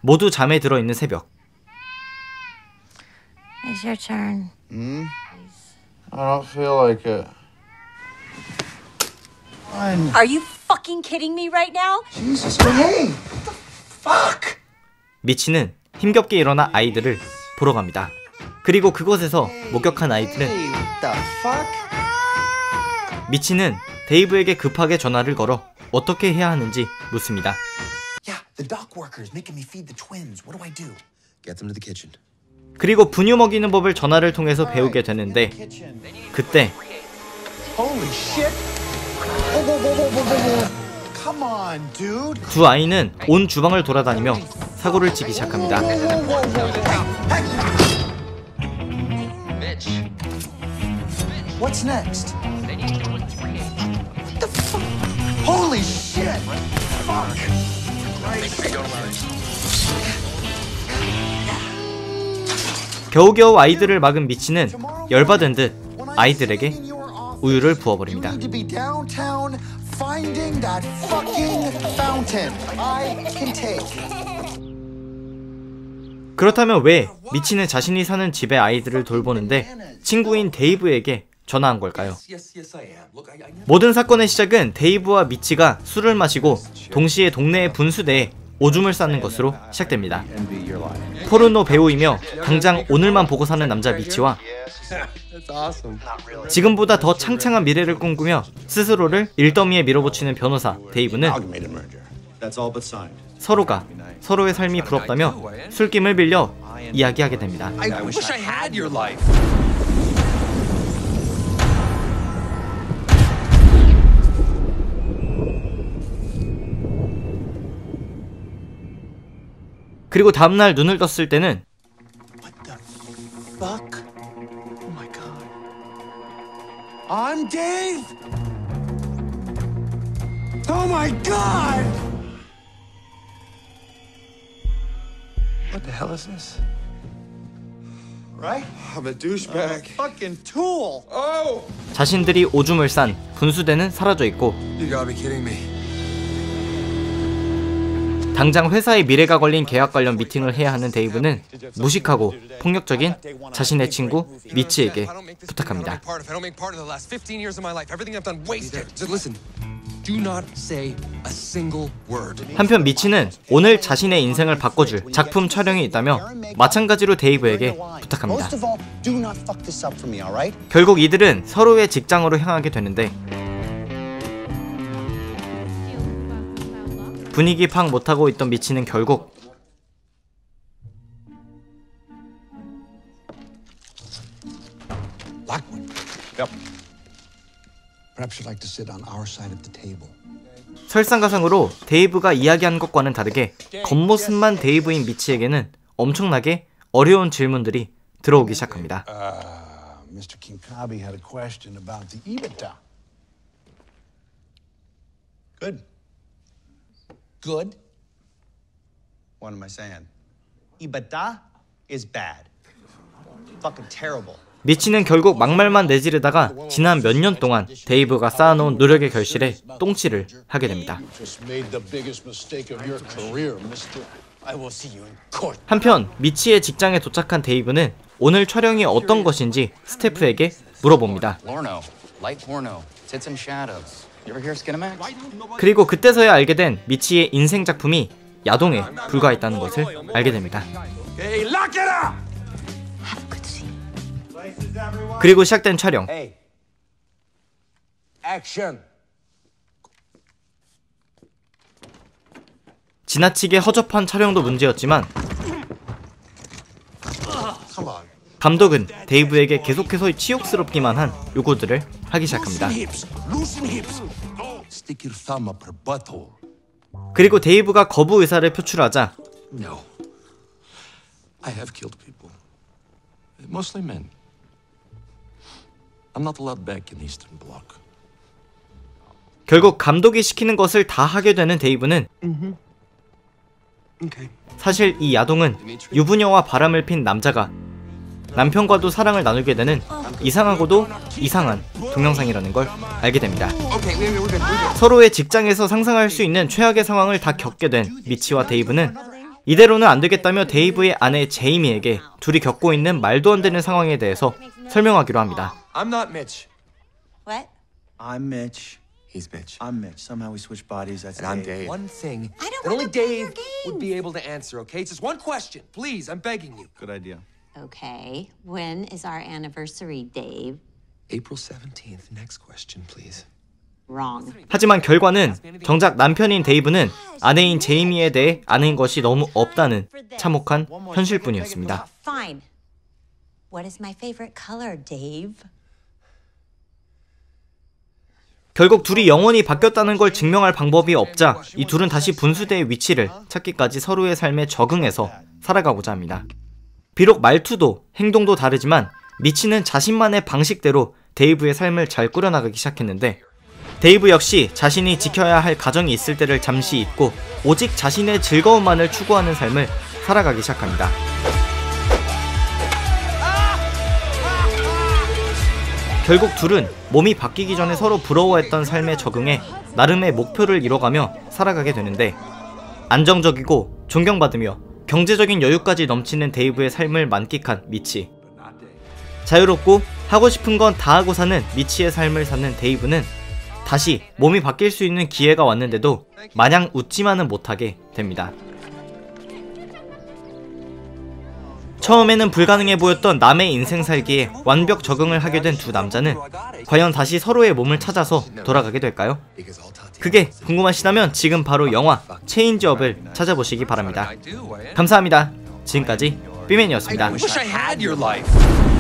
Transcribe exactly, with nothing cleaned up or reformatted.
모두 잠에 들어있는 새벽. It's your turn. Hmm? I don't feel like it. Fine. Are you fucking kidding me right now? Jesus, hey! What the fuck? 미치는 힘겹게 일어나 아이들을 보러 갑니다. 그리고 그곳에서 목격한 아이들은 Hey, what the fuck? 미치는 데이브에게 급하게 전화를 걸어 어떻게 해야 하는지 묻습니다. Yeah, the dock workers making me feed the twins. What do I do? Get them to the kitchen. 그리고 분유 먹이는 법을 전화를 통해서 배우게 되는데 그때 Holy shit! Whoa, whoa, whoa, whoa, whoa, whoa. Come on, dude. 두 아이는 온 주방을 돌아다니며 사고를 치기 시작합니다. What's next? What the fuck? Holy shit! Fuck! 겨우겨우 아이들을 막은 미치는 열받은 듯 아이들에게 우유를 부어버립니다. You need to be downtown finding that fucking fountain. I can take. 그렇다면 왜 미치는 자신이 사는 집의 아이들을 돌보는데 친구인 데이브에게 전화한 걸까요? 모든 사건의 시작은 데이브와 미치가 술을 마시고 동시에 동네의 분수대에 오줌을 싸는 것으로 시작됩니다. 포르노 배우이며 당장 오늘만 보고 사는 남자 미치와 지금보다 더 창창한 미래를 꿈꾸며 스스로를 일더미에 밀어붙이는 변호사 데이브는 서로가 서로의 삶이 부럽다며 술김을 빌려 이야기하게 됩니다. 그리고 다음날 눈을 떴을 때는 What the fuck? Oh my god. I'm Dave! Oh my god! What the hell is this? Right? I'm a douchebag. A fucking tool! Oh! 자신들이 오줌을 싼 분수대는 사라져 있고 You gotta be kidding me. 당장 회사의 미래가 걸린 계약 관련 미팅을 해야 하는 데이브는 무식하고 폭력적인 자신의 친구 미치에게 부탁합니다. 한편 미치는 오늘 자신의 인생을 바꿔줄 작품 촬영이 있다며 마찬가지로 데이브에게 부탁합니다. 결국 이들은 서로의 직장으로 향하게 되는데 분위기 파악 못하고 있던 미치는 결국 설상가상으로 데이브가 이야기한 것과는 다르게 겉모습만 데이브인 미치에게는 엄청나게 어려운 질문들이 들어오기 시작합니다. Uh, Mister Kinkabi had a question about the EBITDA. Good. Good? What am I saying? EBITDA is bad. Fucking terrible. 미치는 결국 막말만 내지르다가 지난 몇 년 동안 데이브가 쌓아놓은 노력의 결실에 똥칠을 하게 됩니다. 한편 미치의 직장에 도착한 데이브는 오늘 촬영이 어떤 것인지 스태프에게 물어봅니다. 그리고 그때서야 알게 된 미치의 인생 작품이 야동에 불과했다는 것을 알게 됩니다. 그리고 시작된 촬영. 지나치게 허접한 촬영도 문제였지만 감독은 데이브에게 계속해서 치욕스럽기만 한 요구들을 하기 시작합니다. 그리고 데이브가 거부 의사를 표출하자 결국 감독이 시키는 것을 다 하게 되는 데이브는 사실 이 야동은 유부녀와 바람을 핀 남자가 남편과도 사랑을 나누게 되는 이상하고도 이상한 동영상이라는 걸 알게 됩니다. 서로의 직장에서 상상할 수 있는 최악의 상황을 다 겪게 된 미치와 데이브는 이대로는 안 되겠다며 데이브의 아내 제이미에게 둘이 겪고 있는 말도 안 되는 상황에 대해서 설명하기로 합니다. I'm not Mitch. What? I'm Mitch. He's Mitch. I'm Mitch. Somehow we switched bodies. That's And I'm Dave. Dave. One thing I don't that only wanna play your Dave would be able to answer, okay? It's just one question. Please, I'm begging you. Good idea. Okay. When is our anniversary, Dave? April seventeenth. Next question, please. Wrong. 하지만 결과는 정작 남편인 데이브는 아내인 제이미에 대해 아는 것이 너무 없다는 참혹한 현실뿐이었습니다. Fine. What is my favorite color, Dave? 결국 둘이 영원히 바뀌었다는 걸 증명할 방법이 없자 이 둘은 다시 분수대의 위치를 찾기까지 서로의 삶에 적응해서 살아가고자 합니다. 비록 말투도 행동도 다르지만 미치는 자신만의 방식대로 데이브의 삶을 잘 꾸려나가기 시작했는데, 데이브 역시 자신이 지켜야 할 가정이 있을 때를 잠시 잊고 오직 자신의 즐거움만을 추구하는 삶을 살아가기 시작합니다. 결국 둘은 몸이 바뀌기 전에 서로 부러워했던 삶에 적응해 나름의 목표를 이뤄가며 살아가게 되는데, 안정적이고 존경받으며 경제적인 여유까지 넘치는 데이브의 삶을 만끽한 미치. 자유롭고 하고 싶은 건 다 하고 사는 미치의 삶을 사는 데이브는 다시 몸이 바뀔 수 있는 기회가 왔는데도 마냥 웃지만은 못하게 됩니다. 처음에는 불가능해 보였던 남의 인생 살기에 완벽 적응을 하게 된 두 남자는 과연 다시 서로의 몸을 찾아서 돌아가게 될까요? 그게 궁금하시다면 지금 바로 영화 체인지업을 찾아보시기 바랍니다. 감사합니다. 지금까지 삐맨이었습니다. Wish I had your life.